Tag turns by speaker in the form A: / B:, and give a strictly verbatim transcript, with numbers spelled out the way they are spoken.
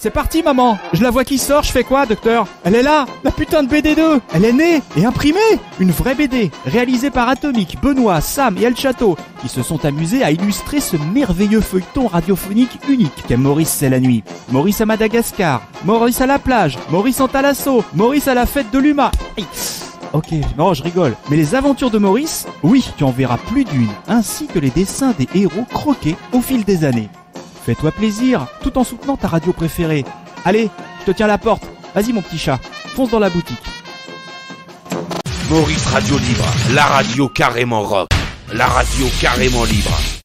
A: C'est parti, maman. Je la vois qui sort, je fais quoi, docteur? Elle est là, la putain de B D deux. Elle est née et imprimée. Une vraie B D, réalisée par Atomic, Benoît, Sam et El Chateau, qui se sont amusés à illustrer ce merveilleux feuilleton radiophonique unique qu'est Maurice c'est la nuit. Maurice à Madagascar, Maurice à la plage, Maurice en Thalasso, Maurice à la fête de l'Uma. Ok, non, je rigole. Mais les aventures de Maurice, oui, tu en verras plus d'une, ainsi que les dessins des héros croqués au fil des années. Fais-toi plaisir, tout en soutenant ta radio préférée. Allez, je te tiens la porte. Vas-y mon petit chat, fonce dans la boutique.
B: Maurice Radio Libre, la radio carrément rock, la radio carrément libre.